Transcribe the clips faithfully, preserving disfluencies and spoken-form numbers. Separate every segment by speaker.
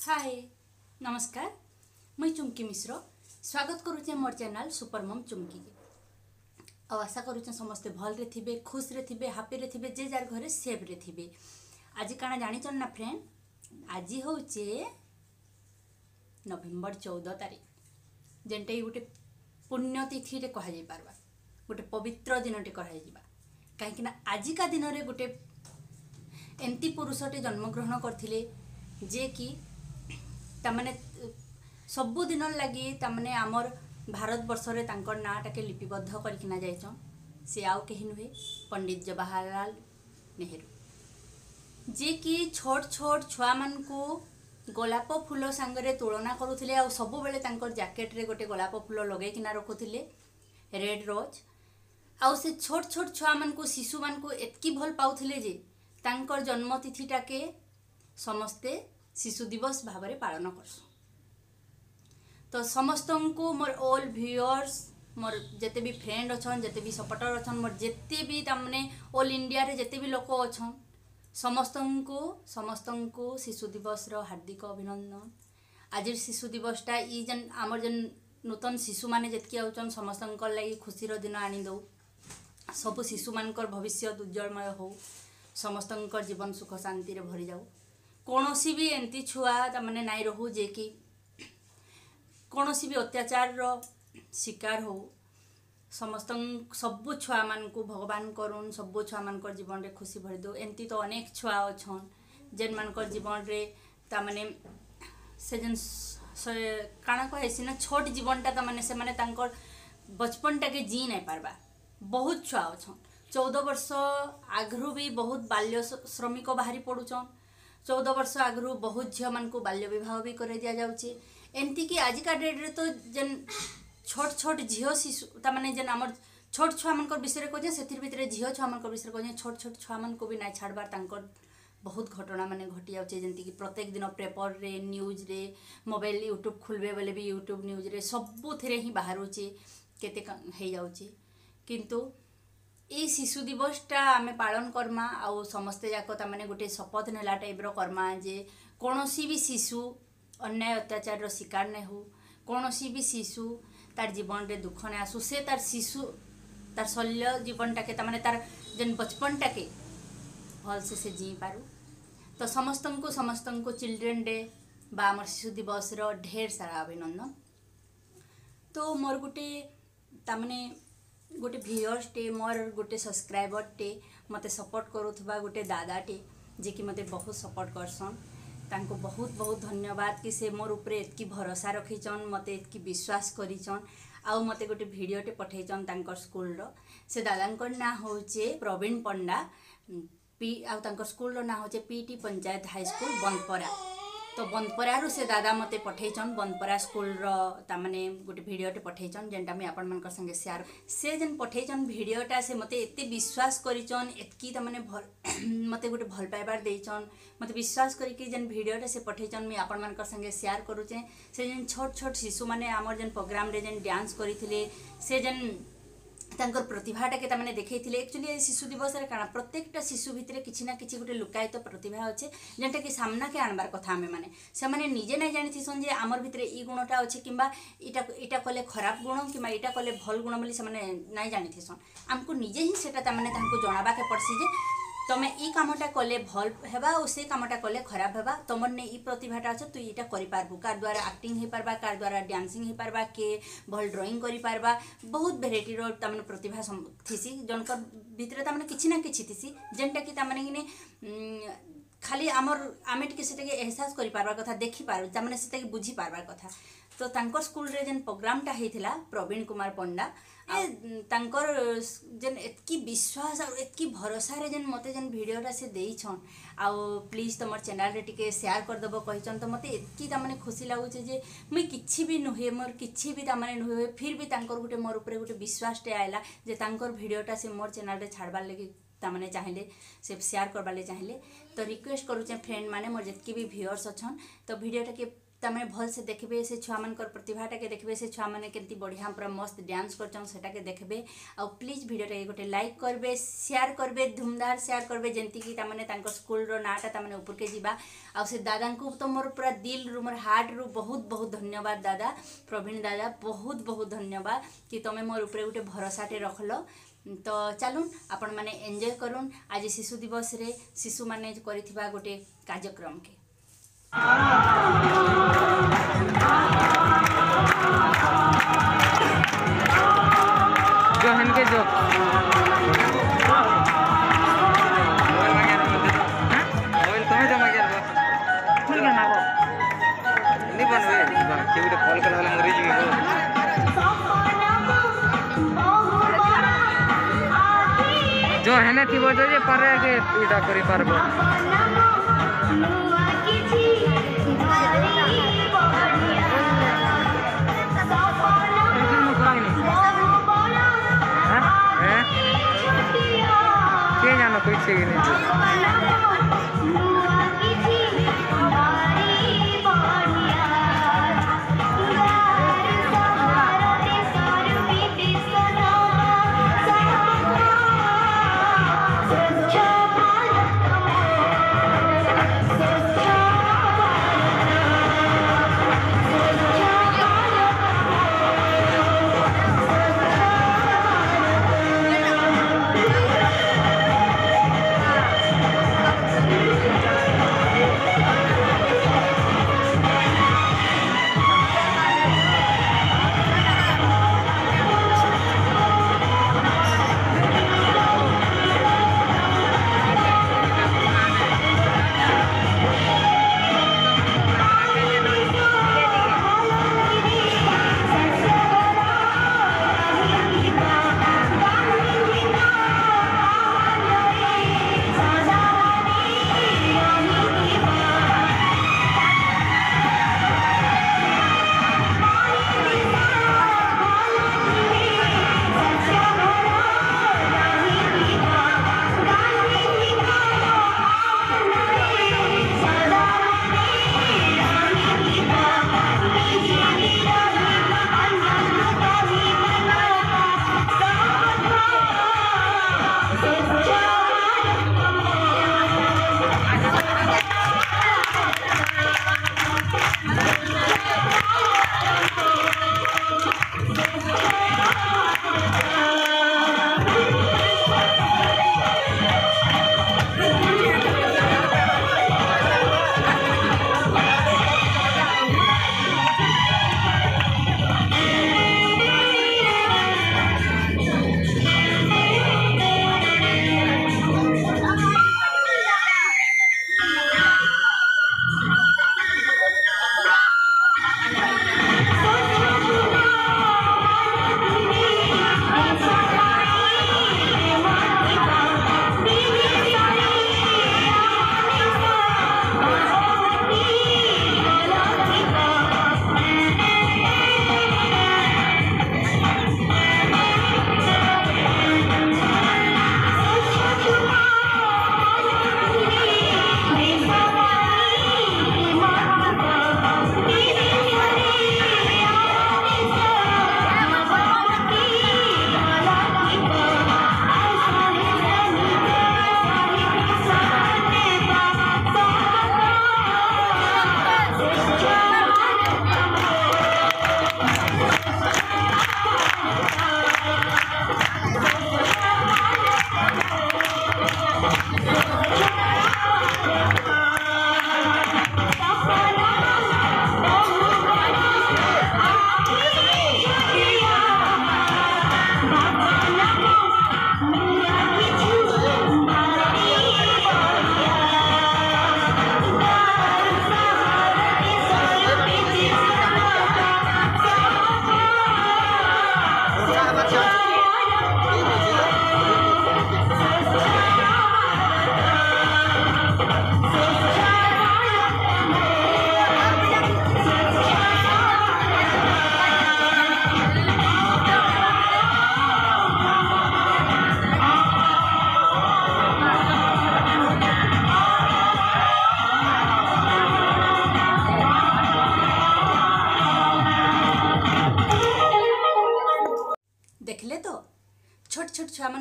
Speaker 1: हाय नमस्कार मुई चुमकी मिश्र स्वागत करुचे मोर चैनल सुपर मम चुमकी के और आशा करुचे समस्ते भल रे थिबे खुश रे थिबे हैप्पी रे थिबे जे जार घरे सेफ रे थिबे। आज काना जानी चन ना फ्रेंड आज होचे नवेम्बर चौदह तारीख जेनटे गोटे पुण्यतिथि रे कहा जाई पारबा गोटे पवित्र दिनटे कहा जाइबा कहीं ना आजिका दिन रे गोटे एमती पुरुषटे जन्मग्रहण करथिले जे कि तमने सबु दिन लगी तमने आमर भारत वर्ष रे तांकर नाटा के लिपिबद्ध करकिना जाइछन से आउ कहीं नुहे पंडित जवाहरलाल नेहरू जे कि छोट छोट छुआ मान को गोलाप फूल सांगरे तुलना करुथिले आ सबु बेले तांकर जैकेट रे गोटे गोलाप फूल लगे किना रखुथिले रेड रोज आ से छोट छोट छुआ मान को शिशु मान को एतकी भल पाउथिले जे तांकर जन्मतिथिटा के समस्ते शिशु दिवस भाव में पालन कर तो समस्त को मोर ऑल व्यूअर्स मोर जिते भी फ्रेंड अच्छन जिते भी सपोर्टर अच्छन मोर जिते भी तमने ऑल इंडिया रे जिते भी लोक अच्छन समस्त को समस्त को शिशु दिवस रो हार्दिक अभिनंदन। आज शिशु दिवसटा ई जन आमर जन नूतन शिशु माने जितकी आउछन समस्त लगी खुशी दिन आनी दो सब शिशु मानकर भविष्य उज्जवलमय हो समस्त जीवन सुख शांति रे भरी जाऊ कौनसी भी एमती छुआ तमने नाई रहू जे कि कौनसी भी अत्याचार रो शिकार हो समस्त सबु छुआ मान को भगवान करुन सबु छुआ मान जीवन रे खुशी भरी दो एमती तो अनेक छुआ अच्छन जेन मान जीवन रे तमने से जन काना कहेसी ना छोट जीवनटा तमने से माने तांकर बचपनटा के जी नहीं पारबा बहुत छुआ अच्छन चौदह वर्ष आगरू भी बहुत बाल्य श्रमिक बाहरी पड़ुचन चौदह वर्ष आगु बहुत झील मान को बाल्य विवाह भी कर दि जाऊँगी एमती कि आजिका डेट रे तो जेन छोट छोट झील शिशु तमाने जेन आमर छोट छुआ मान विषय कहे से भितर झील छुआ मान विषय कहे छोट छोट छुआ मान को भी ना छाड़बार तांकर बहुत घटना माने घटी जाऊँचे जमती कि प्रत्येक दिन पेपर रे न्यूज रे मोबाइल यूट्यूब खोलबे बोले भी यूट्यूब न्यूज रे सबुथिरे ही बाहरुचे केते हो जाऊँचे किंतु ये शिशु दिवसटा आमे पालन करमा आउ समस्ते जाक तमाने गोटे शपथ नेला टाइप रो करमा जे कौनसी भी शिशु अन्याय अत्याचार रो शिकार नहीं हो कौनसी भी शिशु तार जीवन रे दुख नहीं आसू से तार शिशु तार शल्य जीवनटा के तमाने तार जेन बचपनटा के भल से से जी पारू तो समस्त को समस्त को चिल्ड्रेन डे बा आमर शिशु दिवस रो ढेर सारा अभिनंदन। तो मोर गोटे तमाने गोटे व्यूअर्स टे मोर गोटे सब्सक्राइबर टे मते सपोर्ट करुथबा गोटे दादाटे जे कि मते बहुत सपोर्ट करसन तांको बहुत बहुत धन्यवाद कि से मोर उपरे एतकी भरोसा रखीचन मते एतकी विश्वास करिचन आउ मते गोटे वीडियोटे पठेचन तांकर स्कूल रो से दादांकर ना होचे प्रवीण पंडा पी आउ तांकर स्कूल रो ना होचे PT panchayat high school Bandapara तो बंदपरारू से दादा मते पठेचन बंदपरा स्कूल रो तामाने गोटे वीडियोटे पठेचन जेनटा मैं आपण मानकर संगे शेयर से जेन पठेचन वीडियोटा से मते एते विश्वास करिचन एतकी तामाने भल मते गोटे भल पाइबार देइचन मते विश्वास करिके जेन वीडियोटा से पठेचन मैं आपण मानकर संगे शेयर करूचे से जेन छोट छोट शिशु माने आमर जेन प्रोग्राम रे जेन डांस करिथिले से जेन तांकर प्रतिभाटा के तमाने देखैथिले एक्चुअली शिशु दिवस रे काना प्रत्येकटा शिशु भितरे किछि ना किछि गोटे लुकायित तो प्रतिभा अच्छे जेनटा कि सामना के आनबार कथा आमे माने से माने निजे नहीं जानिथिसन जे आमर भितरे ई गुणटा अच्छे किंबा इटा इटा कले खराब गुण किंबा इटा कले भल गुण बोली से माने नहीं जानिथिसन आमको निजे ही सेटा तमाने तांको जणाबा के पड़सी जे तमे ई कामटा कले भल हेबा और से कामटा कले खराब हेबा तमर ने ई प्रतिभाटा अच्छे तु इटा करि पारबु कार द्वारा एक्टिंग हे पारबा कार द्वारा डांसिंग हे पारबा के भल ड्राइंग करि पारबा बहुत वेराइटी रो तमने प्रतिभा थिसी जनकर भितरे तमने किछि ना किछि थिसी जेनटा कि तमने किने खाली आमर आमे टिके सेटा के एहसास करि पारबा कथा देखि पारबा तमने सेटा के बुझी पारबा कथा तो तांकर स्कूल रे जेन प्रोग्रामटा हेथिला प्रवीण कुमार पंडा ए तांकर जेन एतकी विश्वास और एतकी भरोसा रे जेन मते जेन वीडियोटा से देइछन आ प्लीज तमर चैनल रे टिके शेयर कर दबो कहिचन तो मते एतकी तमने खुशी लागुचे जे मुई किछि भी नुहे मोर किछि भी तमने नुहे फिर भी तांकर गोटे मोर ऊपर गोटे विश्वास टे आइला जे तांकर वीडियोटा से मोर चैनल रे छाड़बार लगी तामने चाहेले से शेयर करवाले चाहेले तो रिक्वेस्ट करूचे फ्रेंड माने मोर जितकी भी व्यूअर्स अच्छन तो वीडियोटा के तमें भल से देखबे से छुआ मन प्रतिभाटा के देखबे से छुआ मैंने केमती बढ़िया पूरा मस्त डांस करछन सेटा के देखबे आ प्लीज वीडियोटा के गोटे लाइक करबे शेयर करबे धूमधार शेयर करबे जेंती कि तामने तांको स्कूल रो नाटा तामने ऊपर के जीवा आ से दादा को तो मोर पूरा दिल रु मोर हार्ट रु बहुत बहुत धन्यवाद दादा प्रवीण दादा बहुत बहुत धन्यवाद कि तमें मोर ऊपर गोटे भरोसाटे रखलो। तो चलून आपण माने एंजॉय करूँ आज शिशु दिवस रे शिशु माने करिथिबा गोटे कार्यक्रम के
Speaker 2: जो हन के जो मोबाइल मांगे ना मुझे तो मोबाइल तुम्हें जमा किया तो ठीक है ना वो नहीं बनवे क्यों तो कॉल करने वाला मरी जी जो है ना थी वो जो ये पर है कि इधर करी पर वो कोई चाहिए नहीं
Speaker 3: Just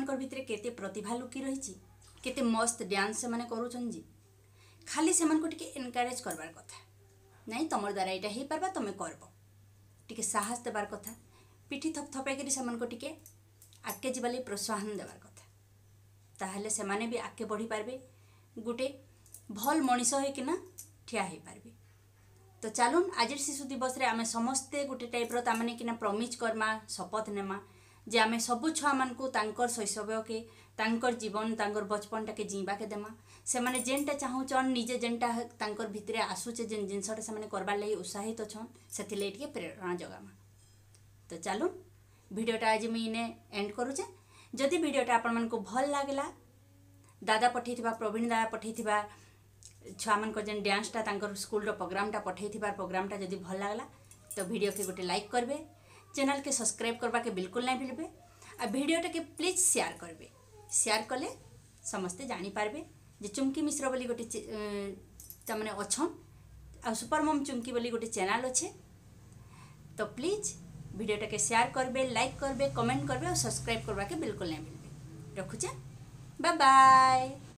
Speaker 1: मानकर भितरे केते प्रतिभा लुकी रही, केते मस्त डांस से माने करूछन जी। खाली से मन को टिके एनकरेज करबार कथा, नहीं तुम द्वारा यहाँ हो पार्बा तुम करब, टिके साहस देवार कथा, पिठी थप थपे करी से मन को टिके आगे जीवाले प्रोत्साहन देवार कथा, ताहले से माने भी आगे बढ़ी पारबे, गोटे भल मनीष होकिना ठिया हो पारबे। तो चलुन आज शिशु दिवस रे आमे समस्ते गोटे टाइप रो तामाने किना प्रमिज करमा, शपथ नेमा जे आमे सबु छुआ मान को तांकर शैशव के, तांकर जीवन, तांकर बचपनटा के जीवा के देमा। से माने जेनटा चाहूचन निजे जेनटा तांकर भितरे आसुचे जेन जिनसटा से माने करबार लागि उत्साहित छन, सेथिले टिके प्रेरणा जगामा। तो चलुन वीडियोटा आज मुई इने एंड करूचे। जदि वीडियोटा आपण मन को भल लागला, दादा पठैथिबा प्रवीण दादा पठैथिबा छुआ मान को जेन डांसटा तांकर स्कूल रो प्रोग्रामटा पठैथिबार प्रोग्रामटा जदि भल लागला तो वीडियो के गोटे लाइक करबे, चैनल के सब्सक्राइब करबा के बिल्कुल नहीं भूलबे, आ वीडियोटा के प्लीज शेयर करबे। शेयर कले समस्ते जानी पारबे जे चुमकी मिश्र बोली गोटे तमने अछन आ सुपर मम चुमकी बोली गोटे चैनल अच्छे। तो प्लीज वीडियोटा के शेयर करबे, लाइक करबे, कमेंट करबे और सब्सक्राइब करबा के बिल्कुल नहीं भूलबे। रखुचे, बाय बाय।